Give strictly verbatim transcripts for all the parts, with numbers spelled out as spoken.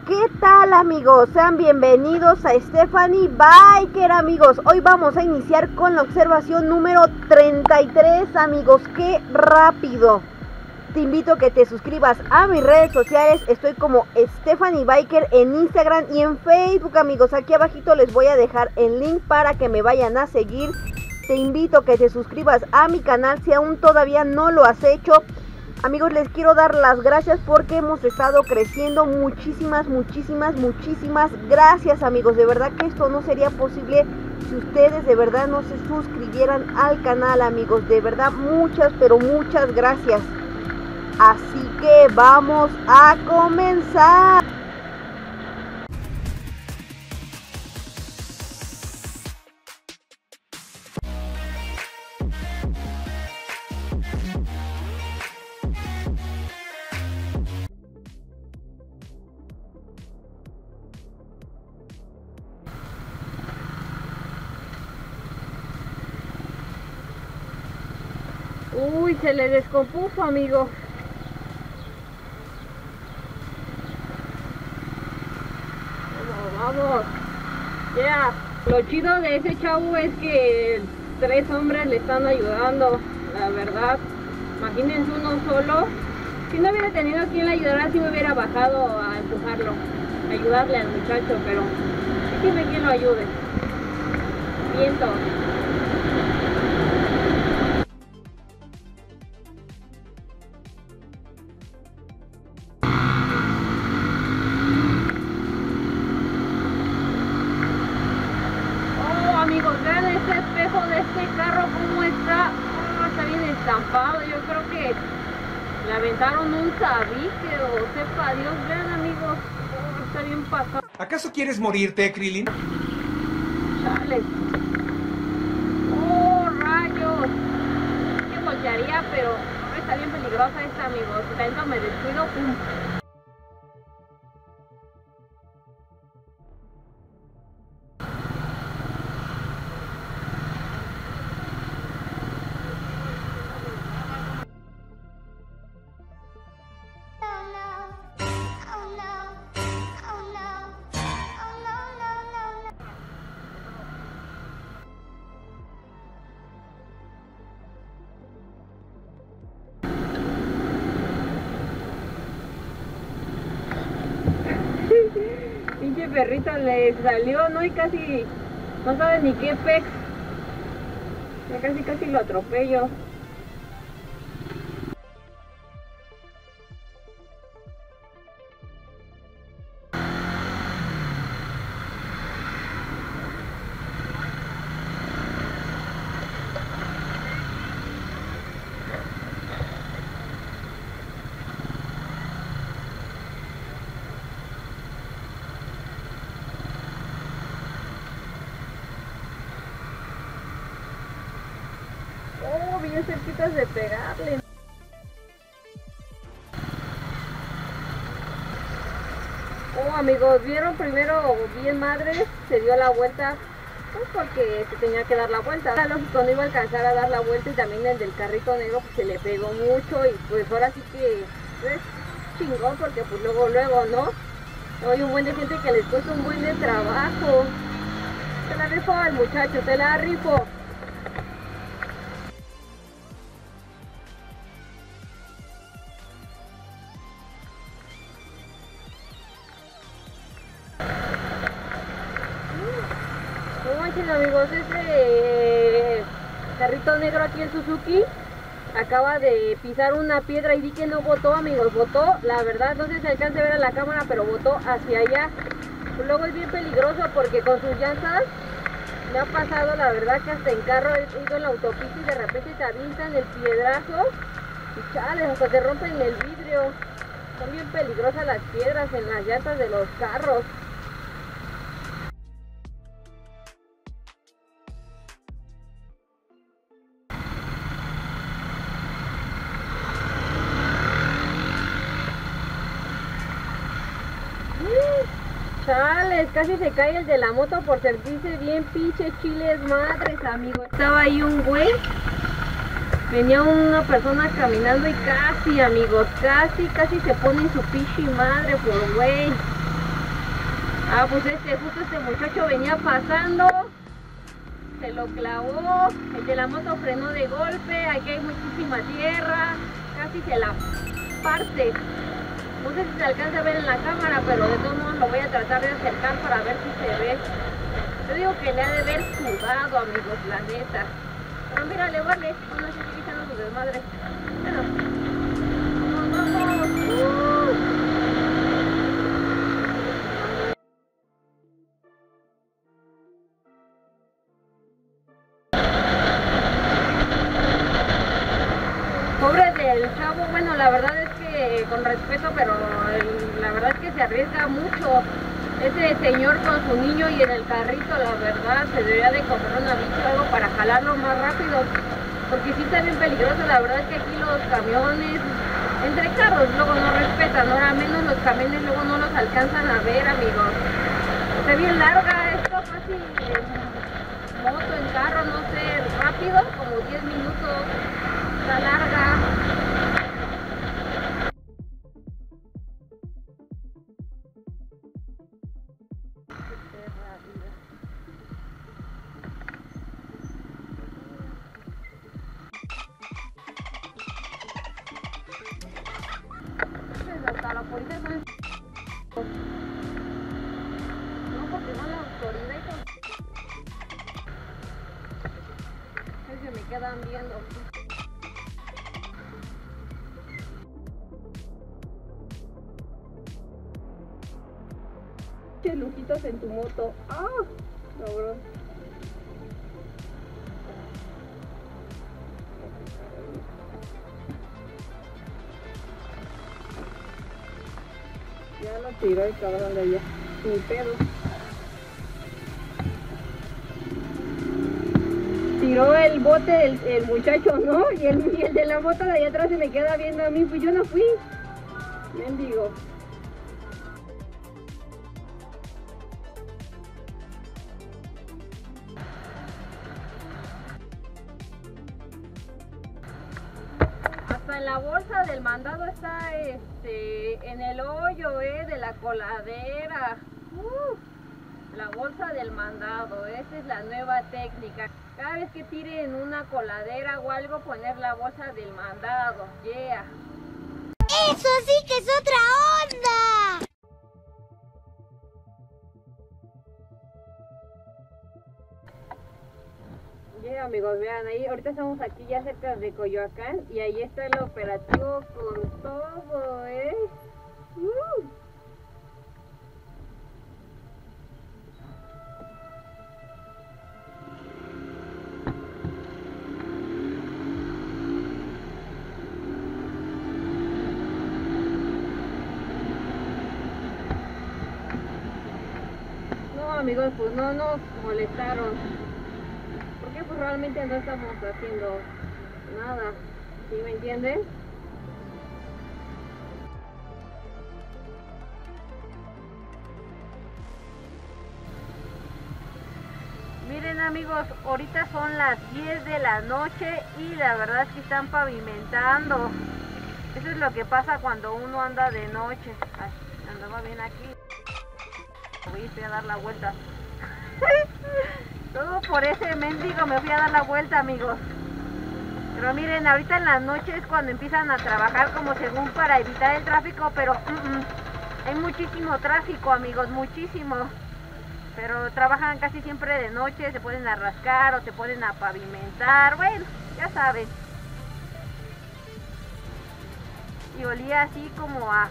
¿Qué tal, amigos? Sean bienvenidos a Stephanie Biker, amigos. Hoy vamos a iniciar con la observación número treinta y tres, amigos. ¡Qué rápido! Te invito a que te suscribas a mis redes sociales. Estoy como Stephanie Biker en Instagram y en Facebook, amigos. Aquí abajito les voy a dejar el link para que me vayan a seguir. Te invito a que te suscribas a mi canal si aún todavía no lo has hecho. Amigos, les quiero dar las gracias porque hemos estado creciendo. Muchísimas, muchísimas, muchísimas gracias, amigos. De verdad que esto no sería posible si ustedes de verdad no se suscribieran al canal, amigos. De verdad, muchas, pero muchas gracias. Así que vamos a comenzar. Uy, se le descompuso, amigo. Vamos, vamos. Ya. Yeah. Lo chido de ese chavo es que tres hombres le están ayudando, la verdad. Imagínense uno solo. Si no hubiera tenido quien le ayudara, si me hubiera bajado a empujarlo, a ayudarle al muchacho, pero sí tiene quien lo ayude. Viento. Vean este espejo de este carro como está. Oh, está bien estampado. Yo creo que le aventaron un tabique o sepa Dios. Vean, amigos, oh, está bien pasado. ¿Acaso quieres morirte, Krillin? Chale. Oh, rayos. Que voltearía, pero oh, está bien peligrosa esta, amigos. Si tanto me descuido, pum. Pinche perrito le salió, ¿no? Y casi no sabe ni qué pez. Ya casi casi lo atropello. Bien cerquitas de pegarle. Oh, amigos, vieron primero bien madre, se dio la vuelta, pues porque se tenía que dar la vuelta. Era lógico, no iba a alcanzar a dar la vuelta y también el del carrito negro pues se le pegó mucho y pues ahora sí que es chingón porque pues luego, luego, ¿no? Hay un buen de gente que les cuesta un buen de trabajo. Se la rifó al muchacho, se la rifó. Amigos, ese carrito negro aquí en Suzuki acaba de pisar una piedra y vi que no botó, amigos, botó, la verdad no sé si se alcanza a ver a la cámara, pero botó hacia allá. Luego es bien peligroso porque con sus llantas me ha pasado, la verdad, que hasta en carro he ido en la autopista y de repente te avientan el piedrazo y chales, hasta te rompen el vidrio. Son bien peligrosas las piedras en las llantas de los carros. Chales, casi se cae el de la moto por sentirse bien pinche chiles madres, amigos. Estaba ahí un güey, venía una persona caminando y casi, amigos, casi, casi se pone en su pinche madre por güey. Ah, pues este, justo este muchacho venía pasando, se lo clavó, el de la moto frenó de golpe, aquí hay muchísima tierra, casi se la parte. No sé si se alcanza a ver en la cámara, pero de todos modos lo voy a tratar de acercar para ver si se ve. Yo digo que le ha de haber sudado, amigos, la neta. Pero mira, le vale, aún así sigue echando su desmadre. Bueno, vamos, vamos. Uh. Pobre del chavo, bueno, la verdad es que, con respeto, pero el, la verdad es que se arriesga mucho. Ese señor con su niño y en el carrito, la verdad, se debería de coger una bici o algo para jalarlo más rápido, porque sí está bien peligroso. La verdad es que aquí los camiones, entre carros, luego no respetan, ahora menos los camiones luego no los alcanzan a ver, amigos. Está bien larga esto, fácil, en moto, en carro, no sé, rápido, como diez minutos, está larga. Hasta la policía son... No, porque no la autoridad y con... Se me quedan viendo. Che, lujitos en tu moto. Ah, cabrón. Ya lo tiró el cabrón de allá, ni pedo. Tiró el bote el, el muchacho, ¿no? Y el, y el de la moto de allá atrás se me queda viendo a mí, pues yo no fui. Mendigo. Hasta en la bolsa del mandado está este en el hoyo eh, de la coladera. Uh, la bolsa del mandado, esa es la nueva técnica. Cada vez que tiren una coladera o algo, poner la bolsa del mandado. Yeah. ¡Eso sí que es otra onda! Yeah, amigos, vean ahí, ahorita estamos aquí ya cerca de Coyoacán y ahí está el operativo con todo, ¿eh? Uh. No, amigos, pues no nos molestaron. Porque pues realmente no estamos haciendo nada, ¿sí me entienden? Miren, amigos, ahorita son las diez de la noche y la verdad es que están pavimentando. Eso es lo que pasa cuando uno anda de noche. Ay, andaba bien aquí. Voy a ir a dar la vuelta. Todo por ese mendigo me fui a dar la vuelta, amigos. Pero miren, ahorita en las noches es cuando empiezan a trabajar como según para evitar el tráfico, pero uh -uh, hay muchísimo tráfico, amigos, muchísimo. Pero trabajan casi siempre de noche, se ponen a rascar o se ponen a pavimentar, bueno, ya saben. Y olía así como a,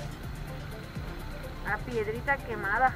a piedrita quemada.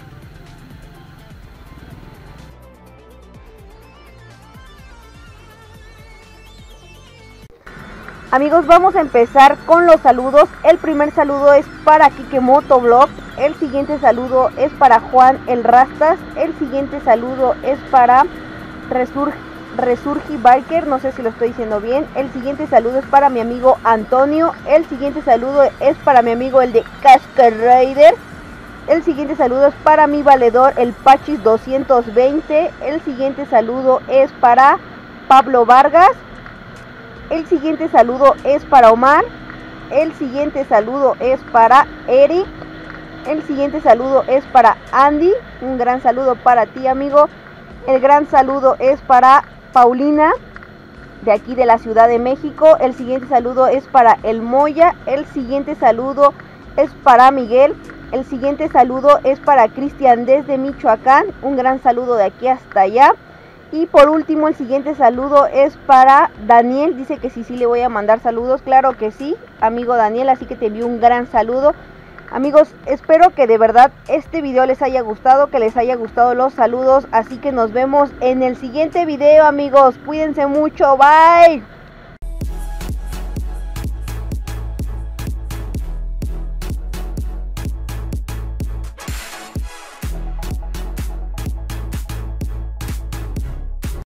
Amigos, vamos a empezar con los saludos. El primer saludo es para Kike Motovlog. El siguiente saludo es para Juan el Rastas. El siguiente saludo es para Resur Resurgi Biker, no sé si lo estoy diciendo bien. El siguiente saludo es para mi amigo Antonio. El siguiente saludo es para mi amigo el de Casca Rider. El siguiente saludo es para mi valedor el Pachis doscientos veinte. El siguiente saludo es para Pablo Vargas. El siguiente saludo es para Omar. El siguiente saludo es para Eric. El siguiente saludo es para Andy, un gran saludo para ti, amigo. El gran saludo es para Paulina, de aquí de la Ciudad de México. El siguiente saludo es para El Moya. El siguiente saludo es para Miguel. El siguiente saludo es para Cristian desde Michoacán. Un gran saludo de aquí hasta allá. Y por último, el siguiente saludo es para Daniel. Dice que sí, sí le voy a mandar saludos. Claro que sí, amigo Daniel, así que te envío un gran saludo. Amigos, espero que de verdad este video les haya gustado, que les haya gustado los saludos. Así que nos vemos en el siguiente video, amigos. Cuídense mucho, bye.